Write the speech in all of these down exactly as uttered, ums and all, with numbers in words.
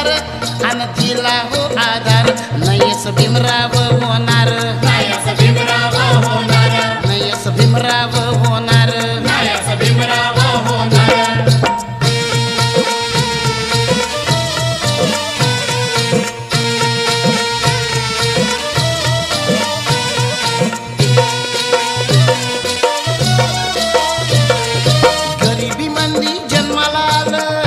उद्धार आणि दिला हो आधार नयस भीमराव होणार नयस भीमराव होणार नयस भीमराव होणार नयस भीमराव होणार गरिबी मंदी जन्माला आलं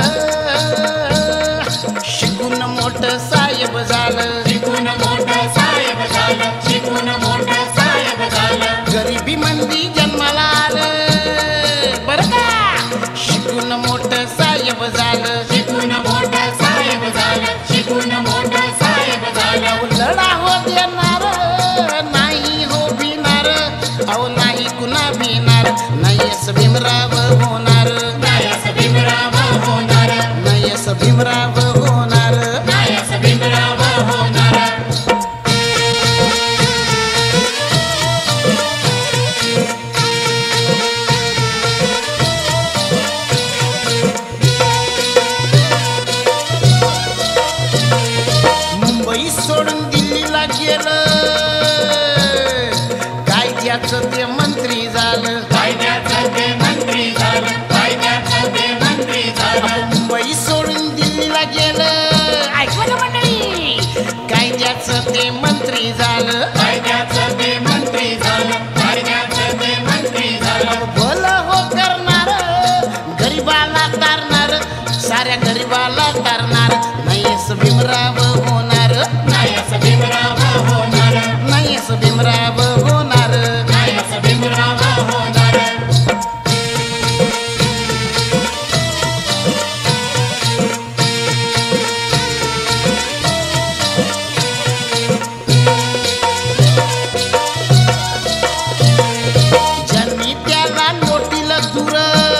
शिकून मोठं साहेब झालं शिकून मोठं साहेब झालं शिकून मोठं साहेब झालं गरिबी मंदी जन्माला आलं बरं का शिकून मोठं साहेब झालं शिकून मोठं साहेब झालं शिकून मोठं साहेब झालं लढा हो देणार नाही हो भिणार अहो नाही कुणा भिणार नयस भीमराव होणार नयस भीमराव होणार नयस भीमराव होणार नयस भीमराव होणार मुंबई सोडून दिल्लीला गेलं कायद्याचं ते मंत्री झालं कायद्याचं ते मंत्री झालं कायद्याचं ते मंत्री झालं मुंबई सोडून दिल्लीला गेलं ऐकलं ना मंडळी कायद्याचं ते मंत्री झालं कायद्याचं ते मंत्री झालं कायद्याचं ते मंत्री झालं भलं हो करणार गरीबाला तारणार साऱ्या गरीबाला तारणार नयस भीमराव होणार नयस भीमराव होणार नयस भीमराव होणार नयस भीमराव होणार ज्यांनी त्याला लोटीला दूर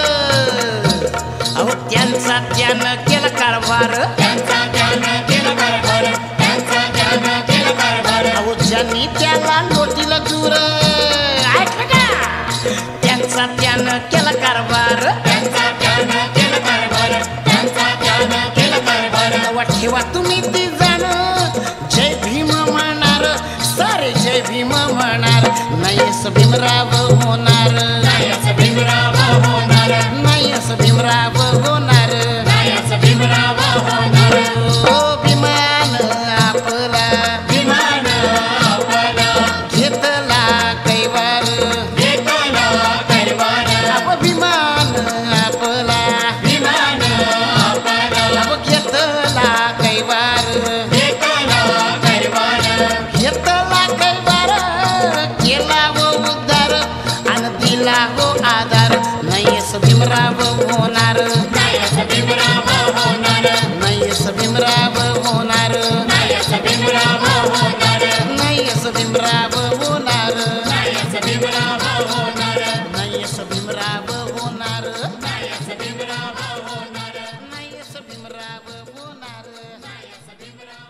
अहो त्यांचा त्यानं केला कारभार त्यांचा त्यानं केला कारभार त्यांचा त्यानं केला कारभार अहो ज्यांनी त्याला लोटीला दूर ऐकलं का त्यांचा त्यानं केला कारभार त्यांचा त्यानं केला कारभार त्यांचा त्यानं केला कारभार नवा ठेवा तुम्ही ती जाण जय भीम म्हणणार सारे जय भीम म्हणणार नयस भीमराव होणार नयस भीमराव होणार नयस भीमराव होणार नयस भीमराव होणार ओ विमान आपला विमान आपला घेतला कैवार घेतला कारभार अव विमान आपला विमान आपला अव घेतला कैवार घेतला कारभार घेतला कैवार केला हो उद्धार आणि दिला हो आधार नयस भीमराव होणार नयस भीमराव होणार नयस भीमराव होणार नयस भीमराव होणार नयस भीमराव होणार नयस भीमराव होणार नयस भीमराव होणार नयस भीमराव होणार नयस भीमराव होणार नयस भीमराव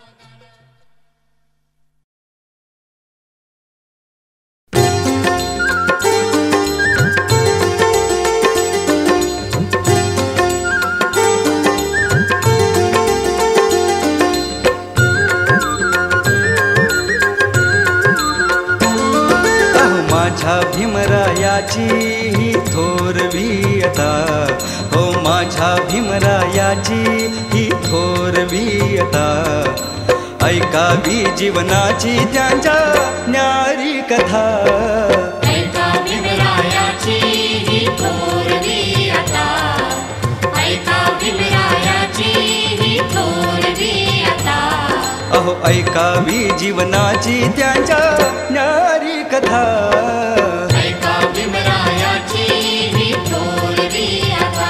अहो माझ्या भीमरायाची ही थोरवीयता हो माझ्या भीमरायाची ही थोरवीयता ऐकावी जीवनाची त्यांच्या न्यारी कथा ऐका भीमरायाची ही थोरवी आता ऐका भीमरायाची ही थोरवी आता अहो ऐकावी जीवनाची त्यांच्या न्यारी कथा ऐका भीमरायाची ही थोरवी आता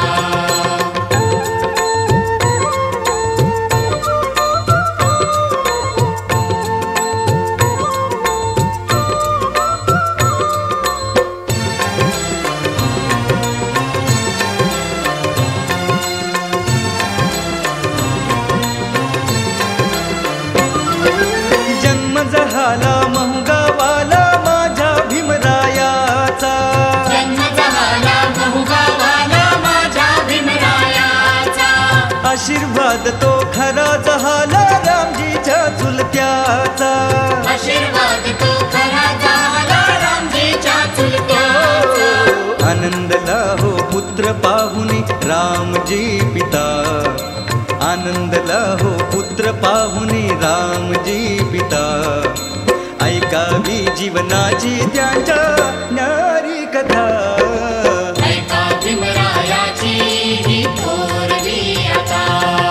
जन्म झाला महगावाला माझ्या भीमरा आशीर्वाद तो खरा झाला रामजीच्या चुलत्याचा. आशीर्वाद तो खरा झाला रामजीच्या चुलत्याचा. आनंदला हो पुत्र पाहुनी रामजी पिता. आनंदला हो पुत्र पाहुनी रामजी पिता. ऐकावी जीवनाची त्यांच्या न्यारी कथा. ऐका भीमरायाची ही थोरवी आता.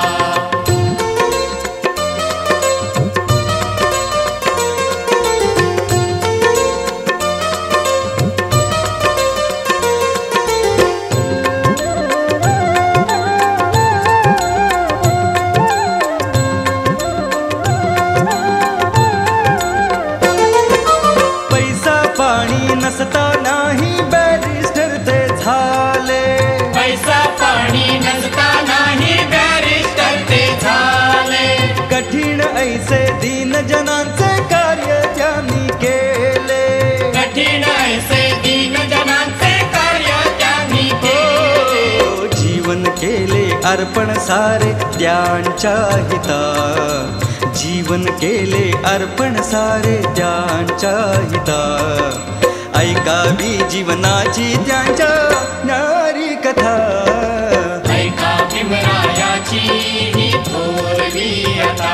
नसता नाही बॅरिस्टर ते झाले. पैसा पाणी नसता नाही बॅरिस्टर ते झाले. कठीण ऐसे दीन जनांचे कार्य त्यांनी केले. कठीण ऐसे दीन जनांचे कार्य त्यांनी केले. जीवन केले अर्पण सारे त्यांच्या हिता. जीवन केले अर्पण सारे त्यांच्या हिता. ऐकावी जीवनाची त्यांच्या न्यारी कथा. ऐका भीमरायाची ही थोरवी आता.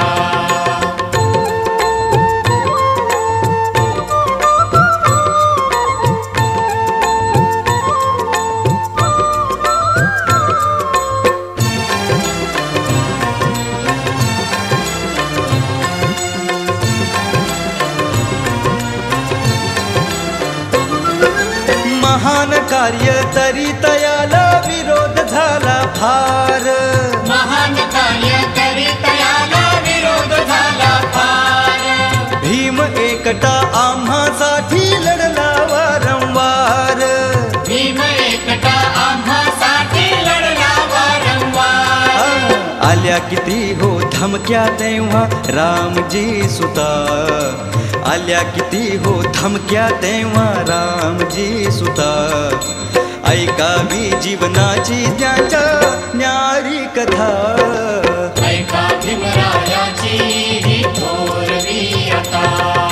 महान कार्य तरी तयाला विरोध झाला फार. महान कार्य तरी तयाला विरोध झाला फार. भीम एकटा आम्हासाठी लढला वारंवार. भीम एकटा आम्हासाठी लढला वारंवार. आल्या किती हो धमक्या तेव्हा रामजी सुता. आल्या किती हो धमक्या तेव्हा रामजी सुता. ऐकावी जीवनाची त्यांच्या न्यारी कथा. ऐका भीमरायाची ही थोरवी आता.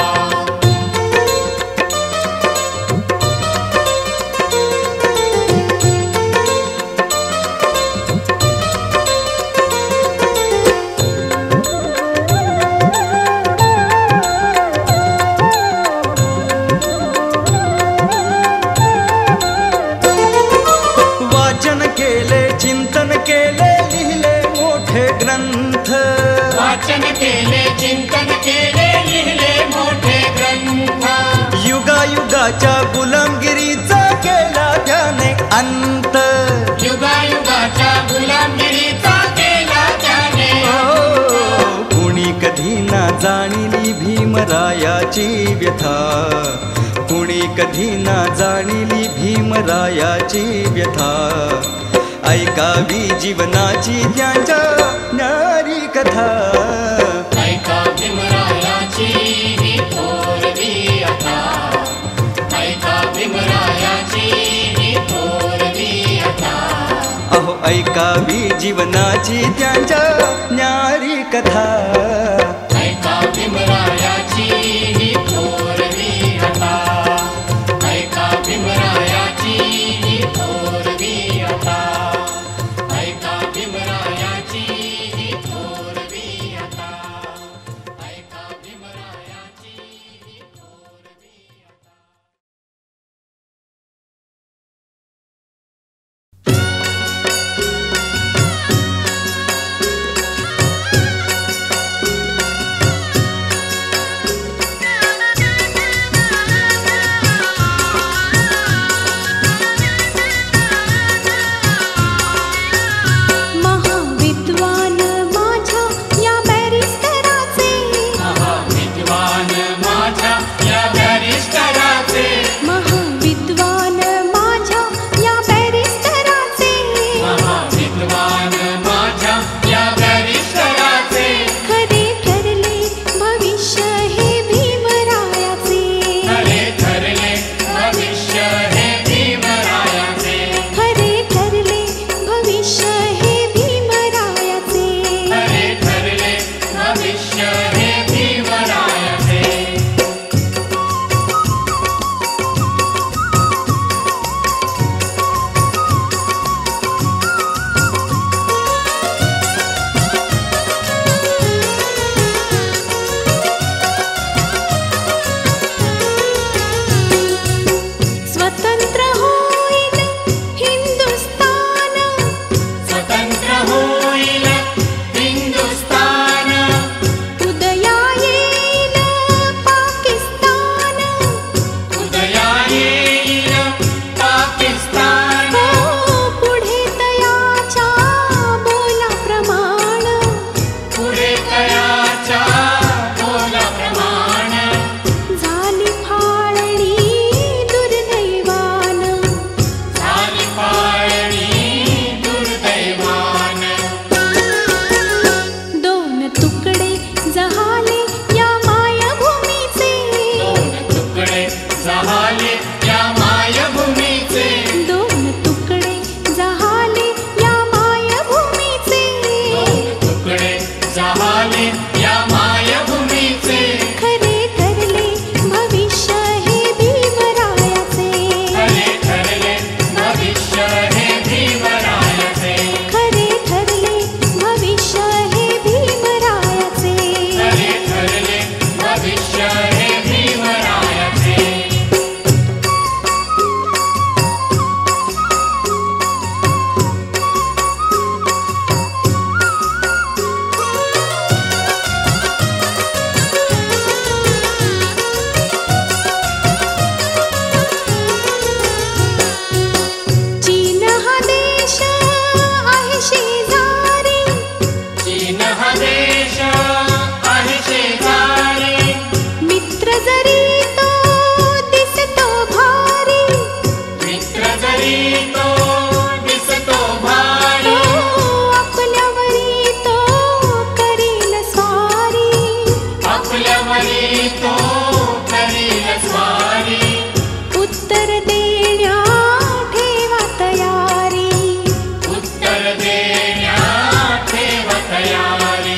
चिंतन केले लिहिले मोठे ग्रंथ. वाचन केले चिंतन केले लिहिले मोठे ग्रंथ. युगायुगाच्या गुलामगिरीचा केला त्याने अंत. युगायुगाच्या गुलामगिरीचा केला त्याने. कुणी कधी ना जाणिली भीमरायाची व्यथा. कुणी कधी ना जाणिली भीमरायाची व्यथा. ऐकावी जीवनाची त्यांच्या न्यारी कथा. ऐका भीमरायाची ही थोरवी आता. ऐका भीमरायाची ही थोरवी आता. अहो ऐकावी जीवनाची त्यांच्या न्यारी कथा. ऐका भीमरायाची ही थोरवी आता. ऐका भीमरायाची ही थोरवी आता. ऐका भीमरायाची ही थोरवी आता. ऐका भीमरायाची ही थोरवी आता. जहाले या मायभूमीचे खरे ठरले भविष्य हे भीमरायाचे खरे ठरले भविष्य हे भीमरायाचे खरे ठरले भविष्य हे भीमरायाचे खरे ठरले भविष्य हे भीमरायाचे चीन हा देश आहे शेजारी चीन हा देश आहे शेजारी मित्र जरी तो दिसतो भारी मित्र जरी तो दिसतो भारी आपल्यावरी तो करील स्वारी आपल्यावरी तो करील स्वारी उत्तर देण्या ठेवा तयारी उत्तर देण्या ठेव तयारी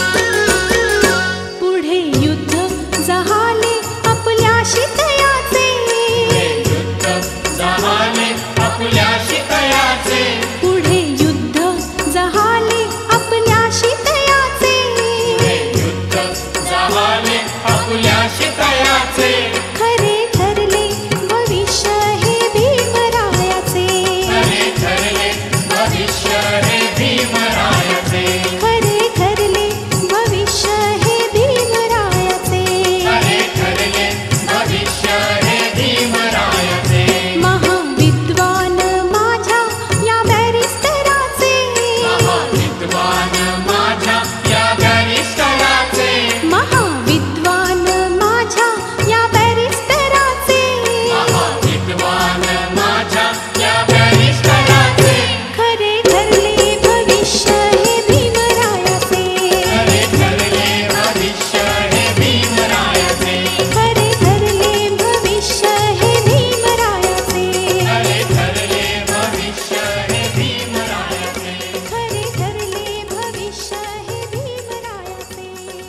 पुढे युद्ध जहाले आपल्याशी तयाचे हे युद्ध जहाले आपल्याशी तयाचे पुढे युद्ध जहाले आपल्याशी तयाचे हे युद्ध जहाले आपल्याशी तयाचे खरे ठरले भविष्य हे भीमरायाचे खरे ठरले भविष्य हे भीमरायाचे खरे ठरले भविष्य हे भीमरायाचे खरे ठरले भविष्य हे भीमरायाचे महाविद्वान माझ्या या बॅरिस्टराचे महाविद्वान माझ्या या गरिष्ठराचे महाविद्वान माझ्या या बॅरिस्टराचे महाविद्वान माझ्या या गरिष्ठराचे खरे ठरले भविष्य हे भीमरायाचे खरे ठरले भविष्य हे भीमरायाचे खरे ठरले भविष्य हे भीमरायाचे खरे ठरले भविष्य हे भीमरायाचे खरे ठरले भविष्य हे भीमरायाचे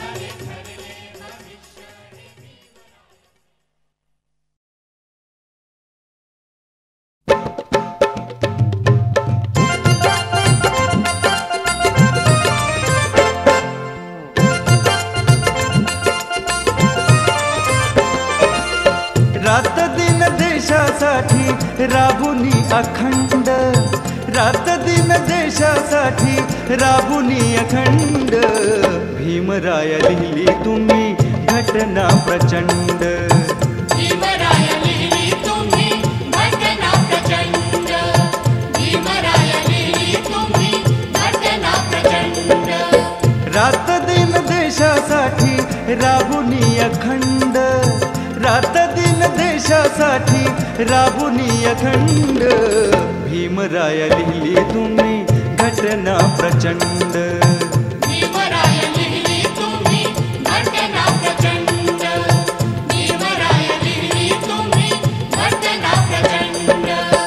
रात दिन देशासाठी राबुनी अखंड रात दिन देशासाठी राबुनी अखंड भीमराया लिहिली तुम्ही घटना प्रचंड भीमराय लिहिली तुम्ही घटना प्रचंड भीमराय लिहिली तुम्ही घटना प्रचंड रात दिन देशासाठी राबुनी अखंड रात दिन देशासाठी राबुनी अखंड भीमराया लिहिली तुम्ही घटना प्रचंड भीमराय लिहिली तुम्ही घटना प्रचंड भीमराय लिहिली तुम्ही घटना प्रचंड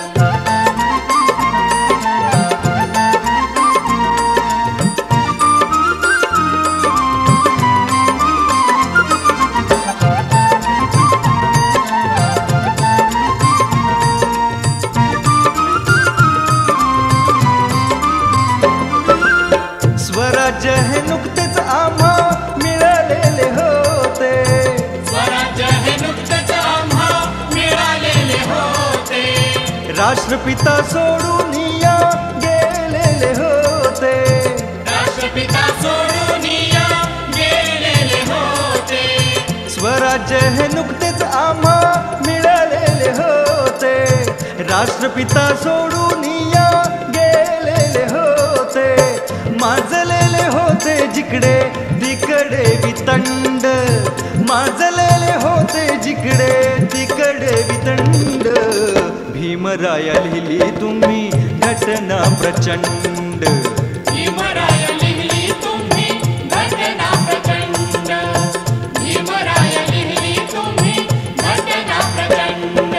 स्वराज्य हे नुकतेच आम्हा मिळालेले होते स्वराज्य हे नुकतेच आम्हा मिळालेले होते राष्ट्रपिता सोडून या गेलेले होते राष्ट्रपिता सोडून या गेलेले होते स्वराज्य हे नुकतेच आम्हा मिळालेले होते राष्ट्रपिता सोडून या गेलेले होते माजलेले होते जिकडे तिकडे वितंड माजलेले होते जिकडे तिकडे वितंड भीमराया लिहिली तुम्ही घटना प्रचंड भीमराय लिहिली तुम्ही घटना प्रचंड भीमराय लिहिली तुम्ही घटना प्रचंड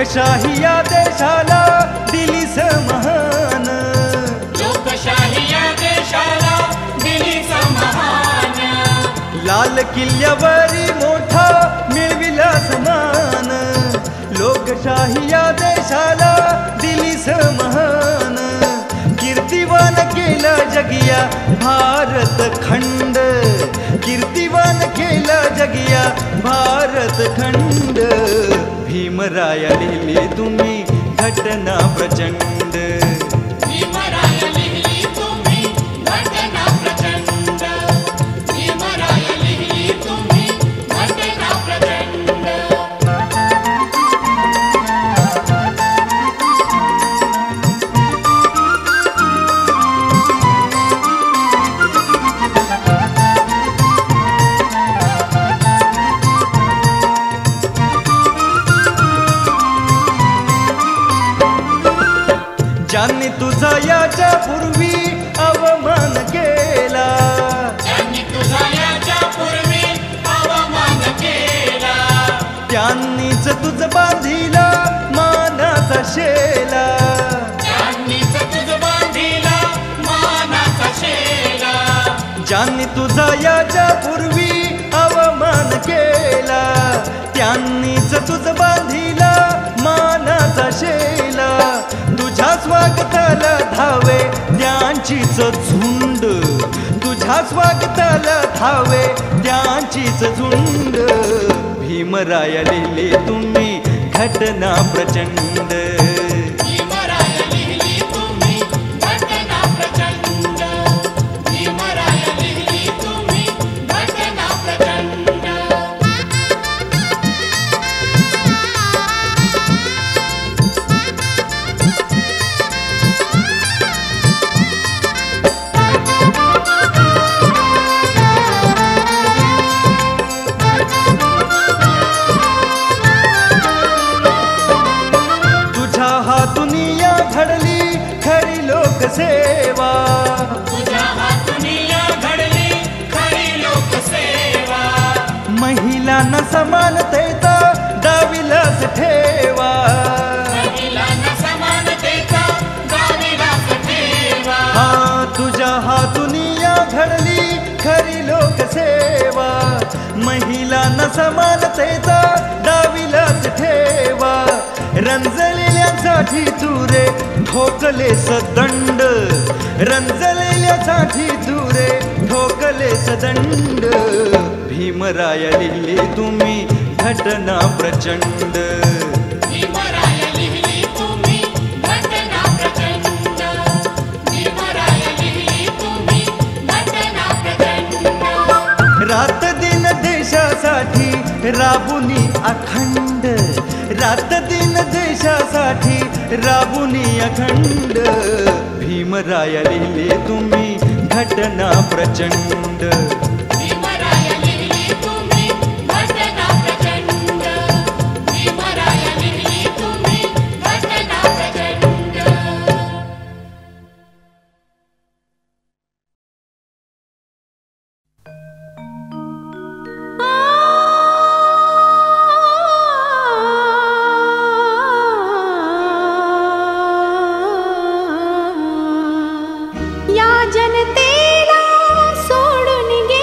लोकशाही या देशाला दिली समहान, लोकशाही या देशाला दिली समहान, लाल किल्ल्यावरी मोठा मिळविला समान, लोकशाही या देशाला दिली समहान, कीर्तिवान केला जगिया भारत खंड, कीर्तिवान केला जगिया भारत खंड, भीमराया लिहिली तुम्ही घटना प्रचंड, भीमराया लिहिली तुम्ही घटना प्रचंड, भीमराया लिहिली तुम्ही घटना प्रचंड. ज्यांनी तुझा याच्या पूर्वी अवमान केला, त्यांनी तुझा याच्या पूर्वी अवमान केला, त्यांनीच तुझ बांधिला मानाचा शेला, त्यांनीच तुझ बांधिला मानाचा शेला, ज्यांनी तुझा याच्या पूर्वी अवमान केला, त्यांनीच तुझ बांधिला मानाचा शेला, तुझ्या स्वागताला धावे त्यांचीच झुंड, तुझ्या स्वागताला धावे त्यांचीच झुंड, भीमराया लिहिली तुम्ही घटना प्रचंड, भीमराया लिहिली तुम्ही घटना प्रचंड, भीमराया लिहिली तुम्ही घटना प्रचंड. लोकसेवा, तुझ्या हातून या घडली खरी लोकसेवा, महिलांना समानतेचा दाविलास ठेवा, महिलांना समानतेचा दाविलास ठेवा, हा तुझ्या हातून या घडली खरी लोकसेवा, महिलांना समानतेचा दाविलास ठेवा, रंजलेल्यासाठी तुरे ठोकले सदंड, रंजलेल्यासाठी तुरे ठोकले सदंड, भीमराया लिहिली तुम्ही घटना प्रचंड, भीमराया लिहिली तुम्ही घटना प्रचंड, भीमराया लिहिली तुम्ही घटना प्रचंड. रात दिन देशासाठी राबुनी अखंड, रात दिन देशासाठी राबुनी अखंड, भीमराया लिहिली तुम्ही घटना प्रचंड, भीमराया लिहिली तुम्ही घटना प्रचंड, भीमराया लिहिली तुम्ही घटना प्रचंड. या जनतेला सोडून गे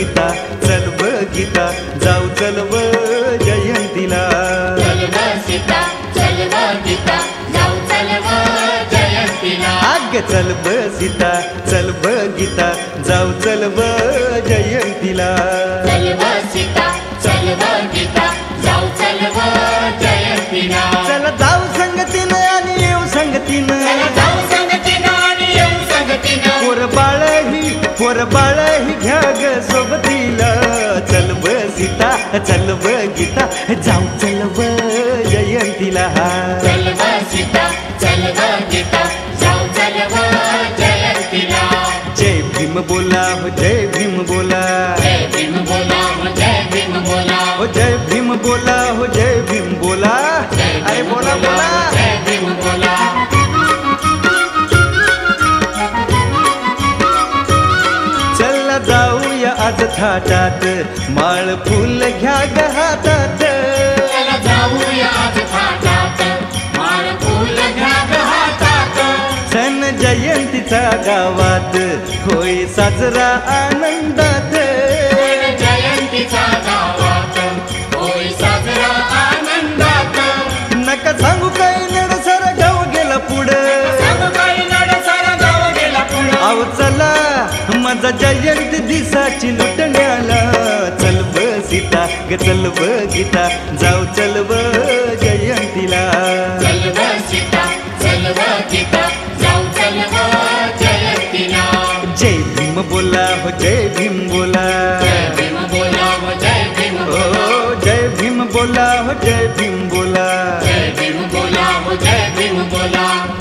गीता चल व गीता जाऊ चल व जयंतीला. चल व सीता चल व गीता जाऊ चल व जयंतीला. आग चल व सीता चल व गीता जाऊ चल व जयंतीला. चल व सीता चल व गीता जाऊ चल व जयंतीला. चल जाऊ संगतीनं आणि येऊ संगतीनं. चला जाऊ संगतीनं आणि येऊ संगतीनं. पोर बाळही पोर बाळही घ्या ग सोबतीला. चल व सीता चल व गीता जाऊ चल व जयंतीला. चल व सीता चल व गीता जाऊ चल व जयंतीला. जय भीम बोला हो जय भीम बोला. जय भीम बोला हो जय भीम बोला. हो जय भीम बोला हो जय भीम बोला. अरे बोला बोला. जय भीम बोला. चल जाऊया आज थाटात माळ फुल घ्या ग हातात. चला जाऊया आज थाटात माळ फुल घ्या ग हातात. सण जयंतीचा गावात होय साजरा आनंदात. जयंतीचा गावात होय साजरा आनंदात. नका सांगू काही नडसर गाव गेला पुढं. सांगू काही नडसारा गाव गेला पुढं. आव चला माझा जयंती दिसाची लुटण्याला. चल व सीता ग चल व गीता जाऊ चल व जयंतीला. चल व सीता चल व गीता जाऊ चल व जयंतीला. जय भीम बोला हो जय भीम बोला. जय भीम बोला हो जय भीम बोला. हो जय भीम बोला हो जय भीम बोला. जय भीम बोला हो जय भीम बोला.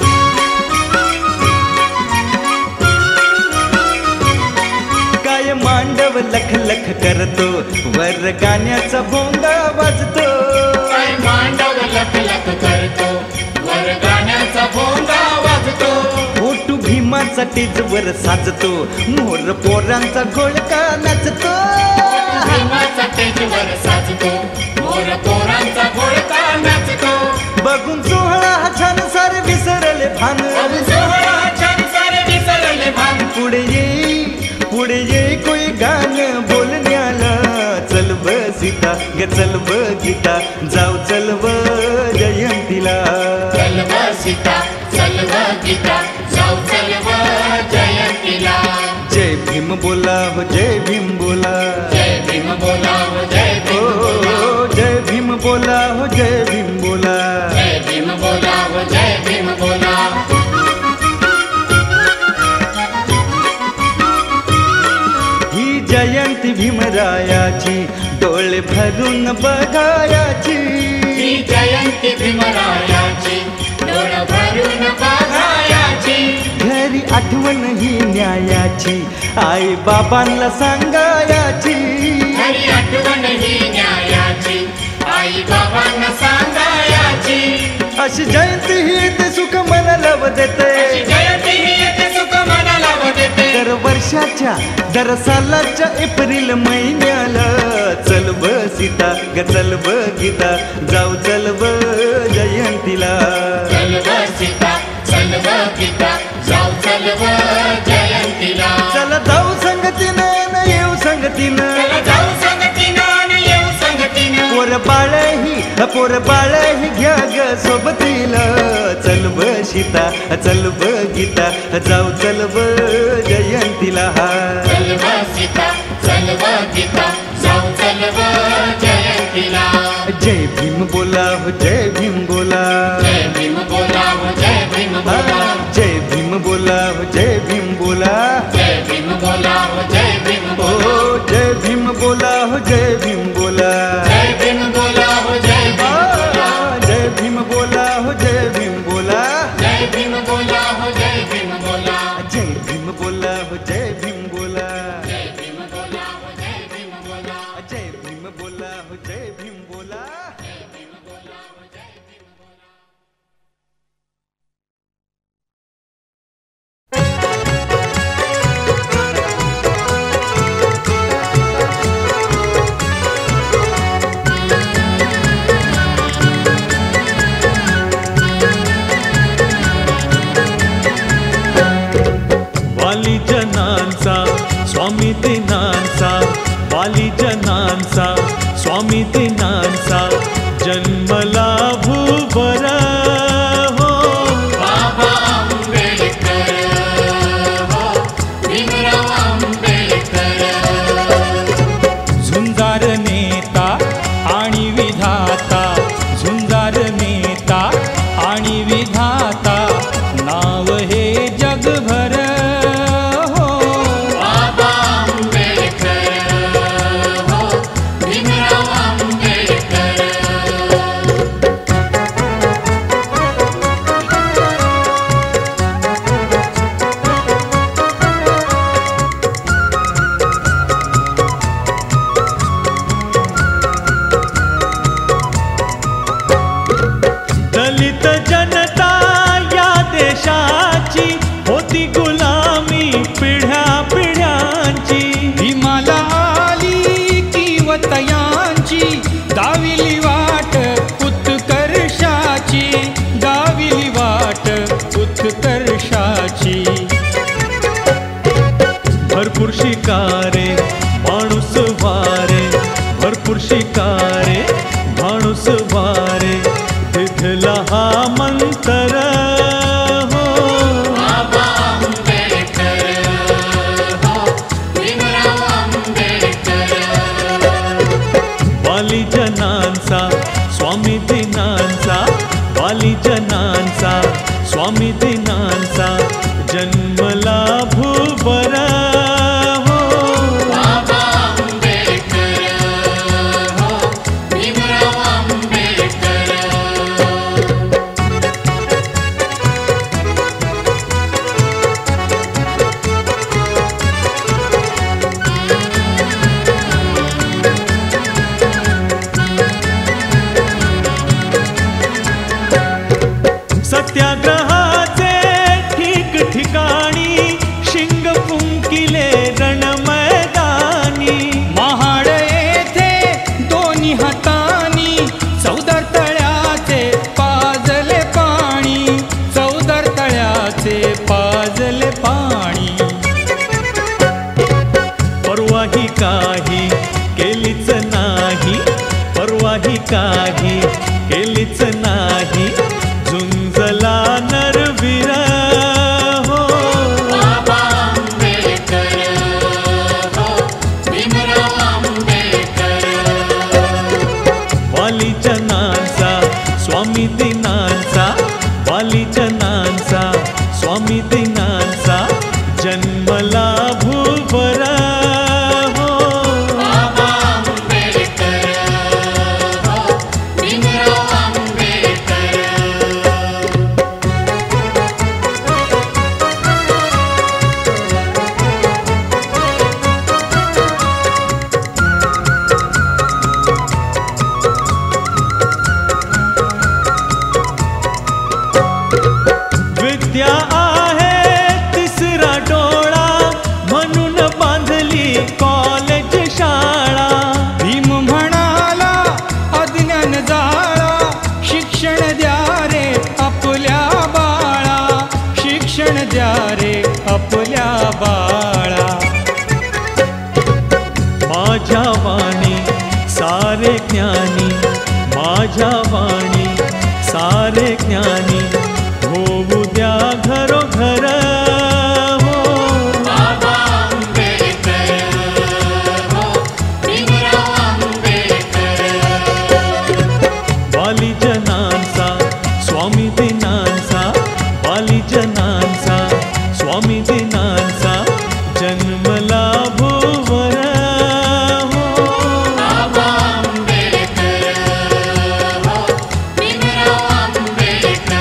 काय मांडव लख लख करतो वर गाण्याचा भोंगा वाजतो. काय मांडव लख लख करतो वर गाण्याचा भोंगा वाजतो. फोटू भीमाचा टेजवर साजतो मोर पोरांचा घोळका नाचतो. भीमाचा टेजवर साजतो मोर पोरांचा घोळका नाचतो. बघून सोहळा हा छान सारे विसरले भान. सोहळा छान सारे विसरले भान. पुढे ये पुढे ये कोई गाणं बोलण्याला. चल व सीता ग चल व गीता जाऊ चल व जयंतीला. चल व सीता चल व गीता जाऊ चल व जयंतीला. जय भीम बोला हो जय भीम बोला. जय भीम बोला हो जय ओ भीम बोला. जय भीम बोला हो जय भीम बोला. जय भीम बोला हो जय भीम बोला. ही जयंती भीमरायाची डोळे भरून बघायाची. ही जयंती भीमरायाची डोळ भरून बघायाची. घरी आठवण ही न्यायाची आई बाबांना सांगायाची. घरी आठवण ही न्यायाची आई बाबांना सांगायाची. अशी जयंती ही ते सुख मनाला व देते. अशी जयंती ही येते सुख मनाला व देते. दर वर्षाच्या दर सालाच्या एप्रिल महिन्याला. चल व सीता ग चल व गीता जाऊ चल व जयंतीला. चल व सीता चल व गीता जाऊ चल व जयंतीला. चला जाऊ संगतीनं न येऊ संगतीनं. चला जाऊ संगतीनं आणि येऊ संगतीनं. पोर बाळही पोर बाळही घ्या ग सोबतीला. चल व सीता चल व गीता जाऊ चल व जयंतीला. चल व सीता चल व गीता जाऊ चल व जयंतीला. जय भीम बोला हो जय भीम बोला. जय भीम बोला हो जय भीम बोला. जय भीम बोला हो जय भीम बोला. जय भीम बोला हो जय भीम ओ बोला. जय भीम बोला हो जय भीम बोला. जय भीम बोला हो जय भीम बोला. जय भीम बोला हो जय भीम बोला. जय भीम बोला हो जय भीम बोला. जय भीम बोला हो जय भीम बोला. जय भीम बोला हो जय भीम बोला. जय भीम बोला हो जय भीम बोला. जय भीम बोला हो जय भीम बोला. ओ शिकारे माणूस वारे, भरपूर शिकारे माणूस वारे, तिथला हा मंतर हो. बाबा आंबेडकर हो, भीमराव आंबेडकर. वाली जनांचा स्वामी दिनांचा, वाली जनांचा स्वामी दिनांचा, जन्मला भूवर हो. बाबा आंबेडकर हो, भीमराव आंबेडकर. सत्याग्रहाचे ठिकठिकाणी शिंग फुंकिले रण मैदानी, महाड येथे दोन्ही हातानी चौदर तळ्याचे पाजले पाणी, चौदर तळ्याचे पाजले पाणी. परवाही काही केलीच नाही, परवाही काही केलीच नाही, झुंजला नरवीर हो. बाबा आंबेडकर हो, भीमराव आंबेडकर. वाली जनांचा स्वामी दिनांचा, वाली जनांचा स्वामी दिनांचा, जन्मला भूवर हो. बाबा आंबेडकर हो, भीमराव आंबेडकर. विद्या आहे तिसरा डोळा, म्हणून बांधली कॉलेज शाळा. भीम म्हणाला अज्ञान जाळा, शिक्षण द्या रे आपल्या बाळा, शिक्षण द्या रे आपल्या बाळा. माझ्या वाणी सारे ज्ञानी, माझ्या वाणी सारे ज्ञानी, होऊ द्या घरोघर हो. बाबा आंबेडकर हो, भीमराव आंबेडकर. वाली जनांचा स्वामी दिनांचा, वाली जनांचा स्वामी दिनांचा, जन्मला भूवर हो. बाबा आंबेडकर हो, भीमराव आंबेडकर.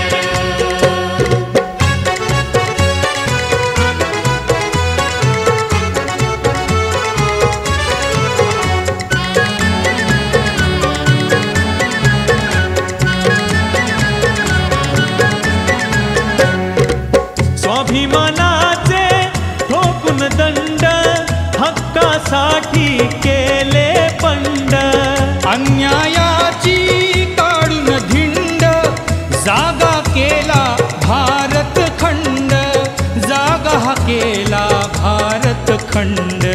स्वाभिमानाचे ठोकून दंड, हक्कासाठी केले पंड. अन्यायाची काढून धिंड, जागा केला भारत खंड, जागा हा केला भारत खंड.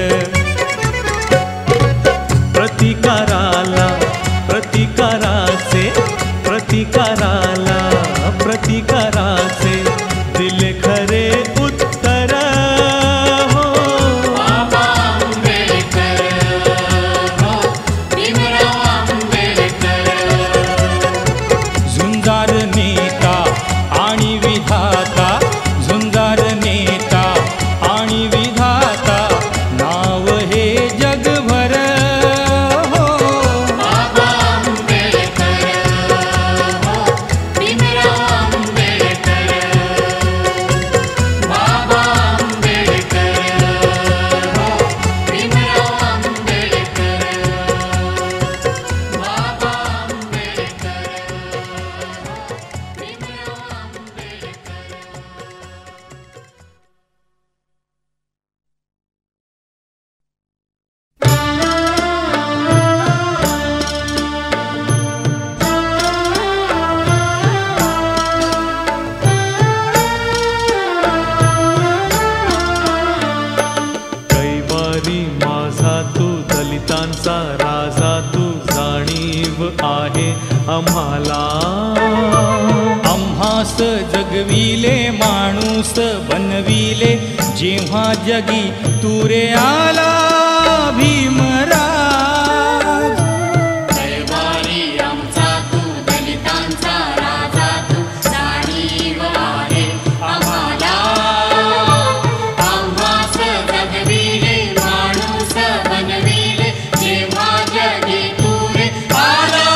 प्रतिकाराला प्रतिकाराचे, प्रतिकाराला प्रतिकाराचे, दिले खरे उत्तर हो. बाबा आंबेडकर हो, भीमराव आंबेडकर. झुंजार नेता आणि विधाता, झुंजार नेता आणि विधाता, नाव दलितांचा राजा तू जाणीव आहे आम्हाला. आम्हास जगविले माणूस बनविले जेव्हा जगी तू रे आला भीमराज. दैवारी आमचा तू दलितांचा राजा तू जाणीव आहे आम्हाला. आम्हास जगविले माणूस बनविले जेव्हा जगी तू रे आला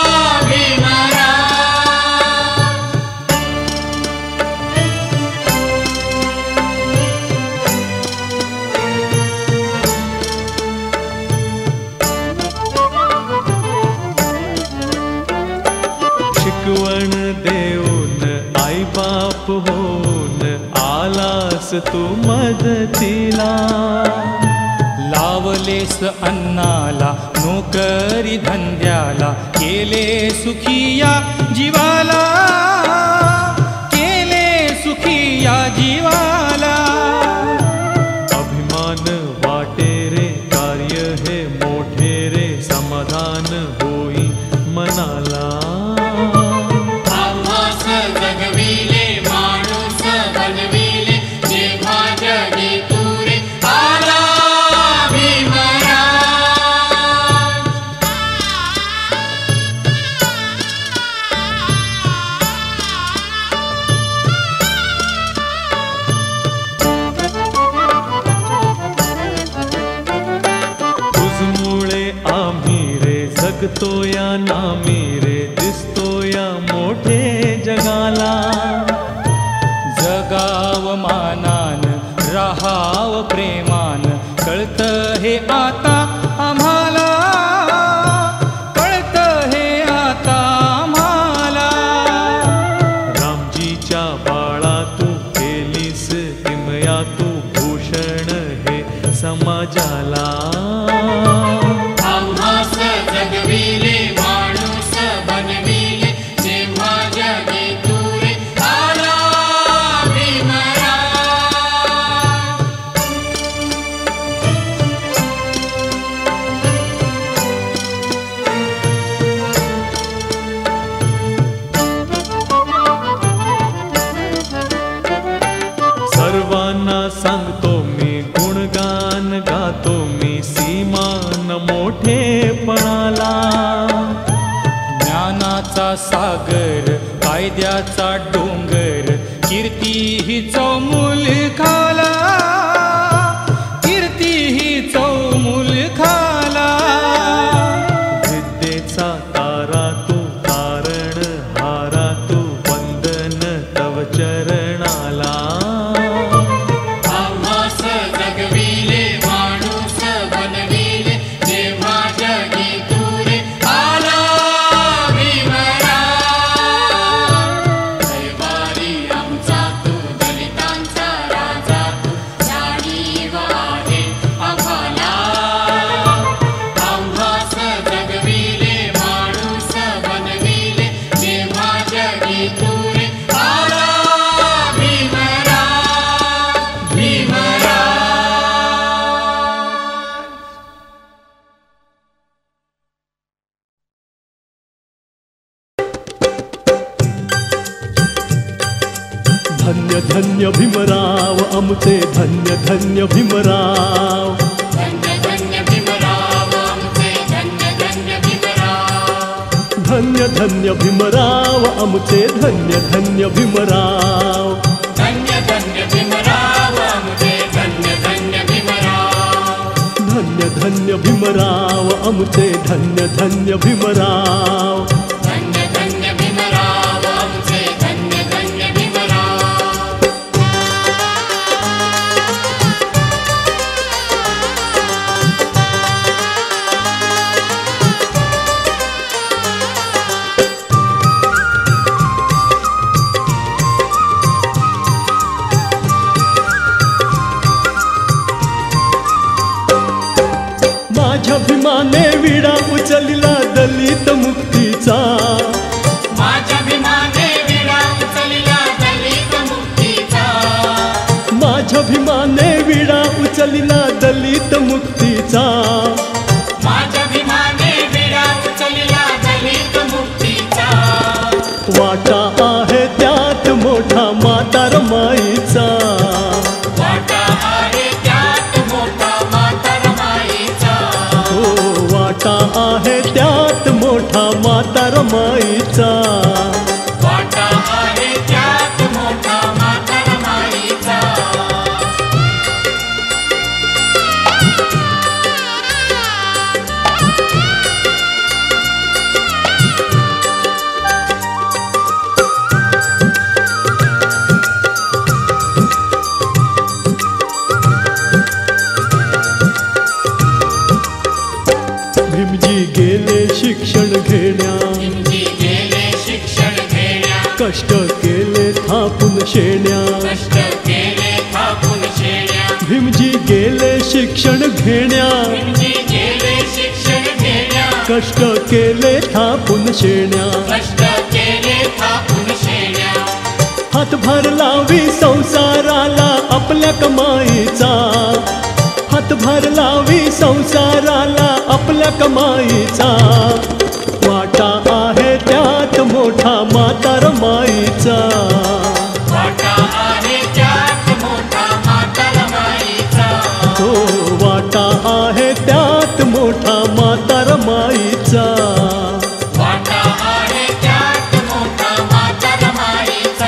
भीमराज. शिकवण देऊन आई बाप होऊन आलास तू मदतीला. लावलेस अन्नाला नोकरी धंद्याला केले सुखिया जीवाला. केले सुखिया जीवाला. अभिमान वाटे रे कार्य हे मोठे रे समाधान होई मनाला. आम्हास जगविले माणूस बनविले जेव्हा जगी तू रे आला भीमराज. तुझमुळे आम्ही रे जगतो या नामी रे दिसतो या मोठे जगाला. जगाव मानान राहाव प्रेमान कळत हे आता आम्हाला. कळत हे आता आम्हाला. रामजीच्या बाळा तू केलीस किमया तू भूषण हे समाजाला. आम्हास जगविले माणूस बनविले जेव्हा जगी तू रे आला भीमराज. सर्वांना सांगतो मी गुणगान गातो मी सीमान मोठेपणाला. ज्ञानाचा सागर कायद्याचा डोंगर कीर्ती ही चौमुल खाला. कीर्ती ही चौमुल खाला. विद्येचा तारा तू तारण हारा तू वंदन तव चरणाला. आम्हास जगविले माणूस बनविले जेव्हा जगी तू रे आला भीमराज. दैवारी आमचा तू दलितांचा राजा तू जाणीव आहे आम्हाला. आम्हास जगविले माणूस बनविले जेव्हा जगी तू रे आला भीमराज. भीमराज. धन्य धन्य भीमराव आमचे धन्य धन्य भीमराव. धन्य धन्य भीमराव आमचे धन्य धन्य भीमराव. धन्य धन्य भीमराव आमचे धन्य धन्य भीमराव. धन्य धन्य भीमराव आमचे धन्य धन्य भीमराव. धन्य धन्य भीमराव आमचे धन्य धन्य भीमराव. धन्य धन्य भीमराव आमचे धन्य धन्य भीमराव. माझ्या भीमाने विडा उचलला दलित मुक्तीचा. माझ्या भीमाने विडा उचलला दलित मुक्तीचा. माझ्या भीमाने विडा उचलला दलित मुक्तीचा. माझ्या वाटा आहे त्यात मोठा म्हातार माईचा. वाटा आहे त्यात मोठा म्हातार माईचा. हो वाटा आहे त्यात मोठा म्हातार माईचा. वाटा आहे त्यात मोठा म्हातार माईचा. भीमजी गेले शिक्षण घेण्या. भीमजी गेले शिक्षण घेण्या. कष्ट केले थापून शेण्या. कष्ट केले थापून शेण्या. भीमजी गेले शिक्षण घेण्या. भीमजी गेले शिक्षण घेण्या. कष्ट केले थापून शेण्या. कष्ट केले थापून शेण्या. हातभार लावी संसाराला आपल्या कमाईचा. हातभार लावी संसाराला आपल्या कमाईचा. वाटा आहे त्यात मोठा म्हातार माईचा. वाटा आहे त्यात मोठा म्हातार माईचा. हो वाटा आहे त्यात मोठा म्हातार माईचा. वाटा आहे त्यात मोठा म्हातार माईचा.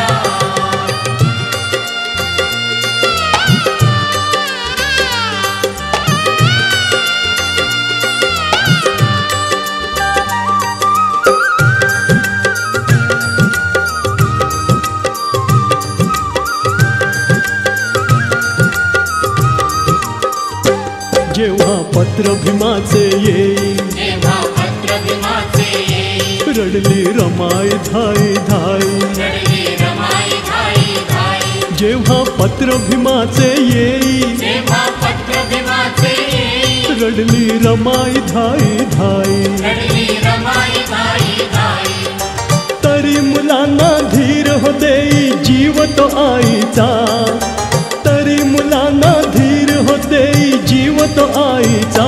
जेव्हा पत्र भीमाचे येईल. जेव्हा पत्र भीमाचे येईल. रडली रमाई धाई धाई. रडली रमाई धाई धाई. जेव्हा पत्र भीमाचे येईल. जेव्हा पत्र भीमाचे येईल. रडली रमाई धाई धाई. रडली रमाई धाई धाई. तरी मुलांना धीर हो देई जीव तो आईचा. तरी मुलांना धीर हो देई जीव तो आईचा.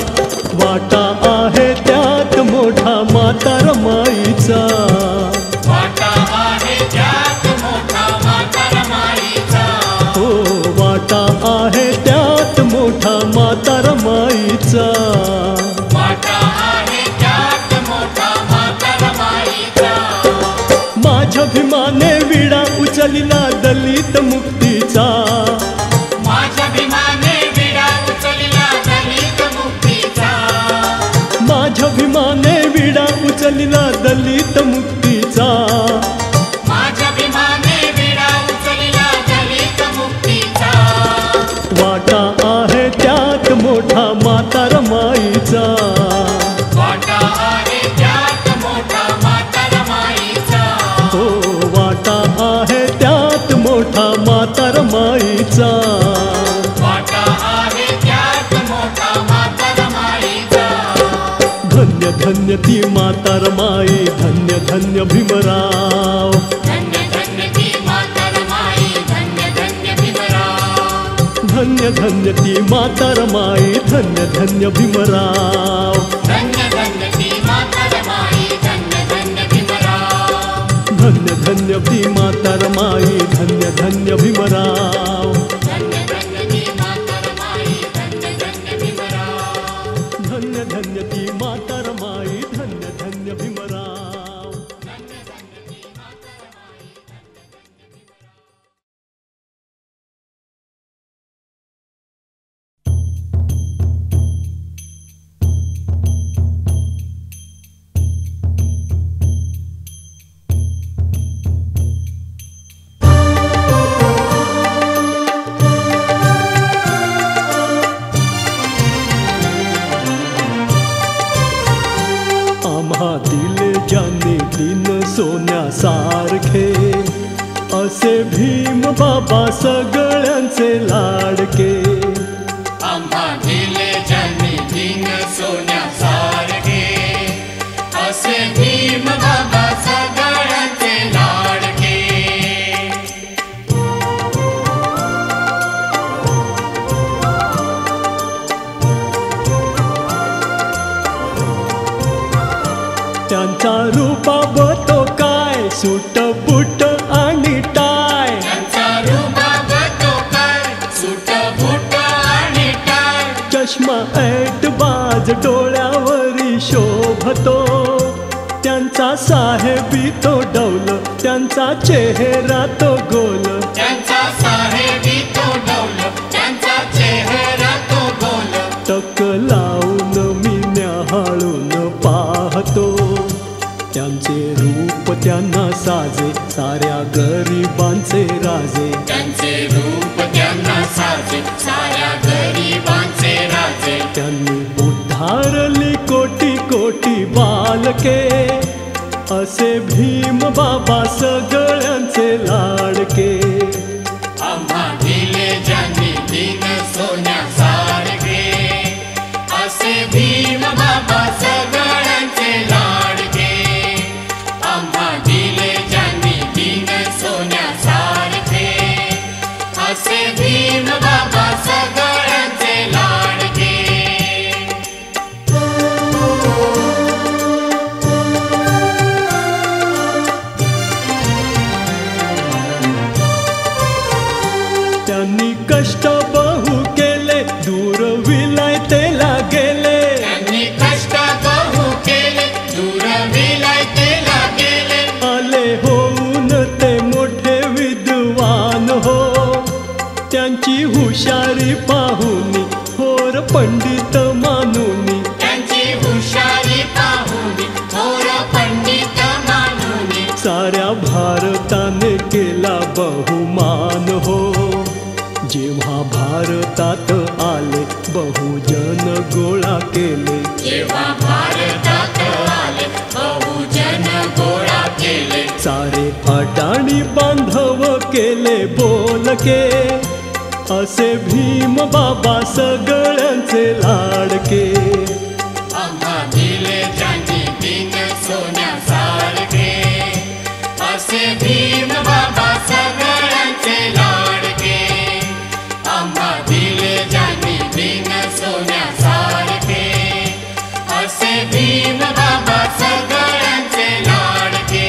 वाटा आहे त्यात मोठा म्हातार माईचा. वाटा आहे त्यात मोठा म्हातार माईचा. हो वाटा आहे त्यात मोठा म्हातार माईचा. वाटा आहे त्यात मोठा म्हातार माईचा. माझ्या भीमाने विडा उचलिला दलित मुक्तीचा. माझ्या भीमाने विडा उचलला दलित मुक्तीचा. माझ्या भीमाने विडा उचलिला दलित मुक्तीचा. माझ्या भीमाने विडा उचलला दलित मुक्तीचा. वाटा आहे त्यात मोठा म्हातार माईचा. वाटा आहे त्यात मोठा म्हातार माईचा. हो वाटा आहे त्यात मोठा म्हातार माईचा. वाटा आहे त्यात मोठा म्हातार माईचा. धन्य धन्य ती म्हातार माई. धन्य धन्य भीमराव. धन्य धन्य ती म्हातार माई. धन्य धन्य भीमराव. धन्य धन्य ती म्हातार माई. धन्य धन्य भीमराव. धन्य धन्य ती म्हातार माई. धन्य धन्य भीमराव. धन्य धन्य ती म्हातार माई. धन्य धन्य भीमराव. धन्य धन्य ती म्हातार माई. धन्य धन्य भीमराव. धन्य धन्य ती म्हातार माई. धन्य धन्य भीमराव. धन्य धन्य ती म्हातार माई. आम्हा दिले ज्यांनी दिन सोन्यासारखे. असे भीम बाबा सगळ्यांचे लाडके. आम्हा दिले ज्यांनी दिन सोन्यासारखे. असे भीम बाबा सगळ्यांचे लाडके. त्यांचा रूपाब तो काय सूट बूट आणि टाय त्यांचा रुबाब तो काय सूट बूट आणि टाय चष्मा ऐट बाज डोळ्यावरी शोभतो त्यांचा साहेबी तो डौल त्यांचा चेहरा तो गोल त्यांचा साहेबी तो डौल त्यांचा चेहरा तो गोल टक लावून मी न्याहाळून पाहतो त्यांचे रूप त्यांना साजे साऱ्या गरिबांचे राजे त्यांचे रूप त्यांना साजे साऱ्या गरिबांचे राजे त्यांनी उद्धारली कोटी कोटी बालके असे भीम बाबा सगळ्यांचे लाडके आम्हा दिले ज्यांनी दिन सोन्यासारखे असे भीम बाबा सगळ्यांचे लाडके आम्हा दिले ज्यांनी दिन सोन्यासारखे असे भीम बाबा सगळ्यांचे लाडके त्यांनी कष्ट बहु केले दूर विलायतेला गेले त्यांनी कष्ट बहु केले दूर विलायतेला गेले आले होऊन ते मोठे विद्वान हो त्यांची हुशारी पाहुनी होर पंडित मानुनी त्यांची हुशारी पाहुनी थोर पंडित मानुनी साऱ्या भारताने केला बहुमान हो जेव्हा भारतात आले बहुजन गोळा केले जेव्हा भारतात आले बहुजन गोळा केले सारे अडाणी बांधव केले बोलके असे भीम बाबा सगळ्यांचे लाडके आम्हा दिले ज्यांनी दिन सोन्यासारखे असे भीम बाबा सगळ्यांचे लाडके आम्हा दिले ज्यांनी दिन सोन्यासारखे असे भीम बाबा सगळ्यांचे लाडके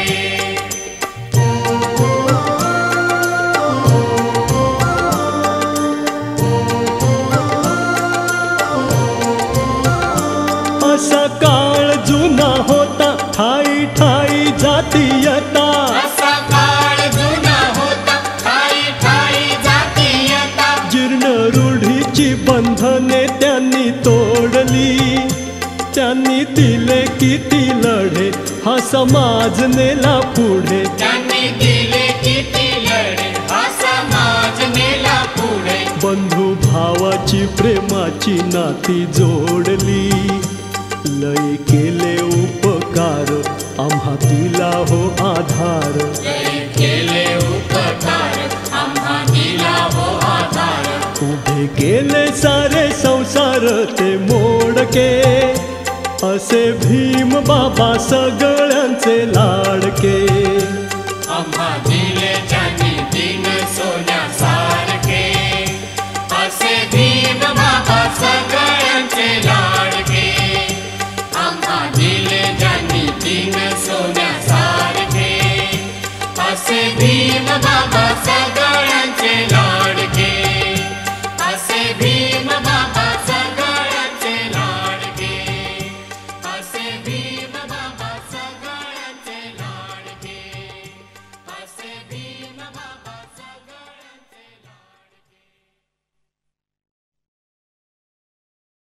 असा काळ जुना होता ठाई ठाई जातीयता असा काळ जुना होता ठाई ठाई जातीयता जीर्ण रूढीची बंधने त्यांनी तोडली त्यांनी दिले किती लढे हा समाज नेला पुढे त्यांनी दिले किती लढे हा समाज नेला पुढे बंधू भावाची प्रेमाची नाती जोडली लय केले उपकार आम्हा दिला हो आधार लय केले उपकार आम्हा दिला हो आधार उभे केले सारे संसार ते मोडके असे भीम बाबा सगळ्यांचे लाडके आम्हा दिले ज्यांनी दिन सोन्यासारखे असे भीम बाबा सगळ्यांचे